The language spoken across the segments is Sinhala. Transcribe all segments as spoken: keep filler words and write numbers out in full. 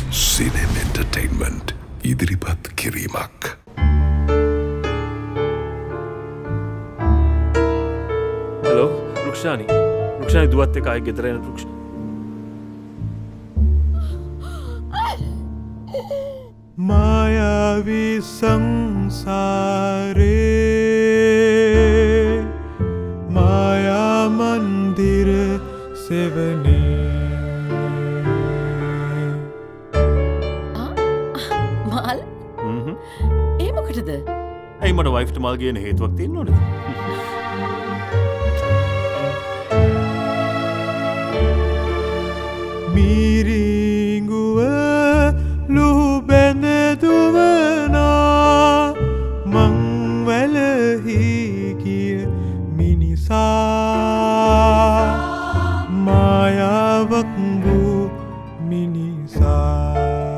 Cinema Entertainment ඉදිරිපත් කිරීමක්. Hello, රුක්ෂානි. රුක්ෂානි දුවත් එක්ක ආයෙ ගෙදර එන රුක්ෂ. මායාවි සංසාරේ මායා මන්දිර සෙවනේ මාල් හ්ම් ඒ මොකටද? ඇයි මට වයිෆ්ට මාල් ගේන හේතුවක් තියෙන්න ඕනද? මීරිංගුව ලුබැඳ දුවනා මං වැලහි ගිය මිනිසා මායාවක් වූ මිනිසා.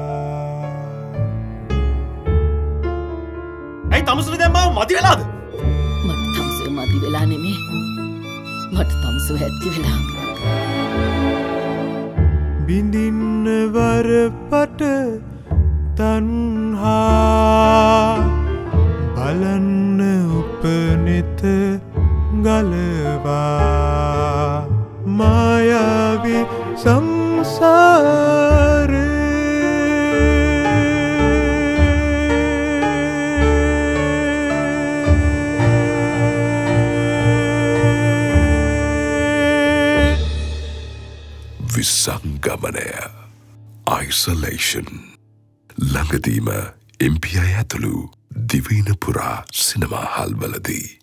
ඇයි තමුසුල දැන් මාව මදි වෙලාද? මට තමුසෙ මදි වෙලා නෙමේ. මට තමුසෙ ඇත්ති වෙලා. බිඳින්න වරපට තන්හා බලන්න උපනෙත ගලවා මායාවි සංසාරේ විසංගමනය Isolation ළඟදීම එම් පී ආයි ඇතුළු දිවයින පුරා සිනමා හල්වලදී